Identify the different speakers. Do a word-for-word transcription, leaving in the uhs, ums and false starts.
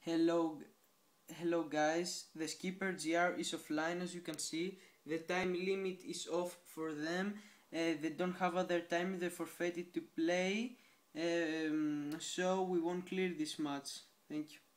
Speaker 1: Hello, hello guys. The skipper G R is offline, as you can see. The time limit is off for them. Uh, they don't have other time. They forfeited to play. Um, so we won't clear this match. Thank you.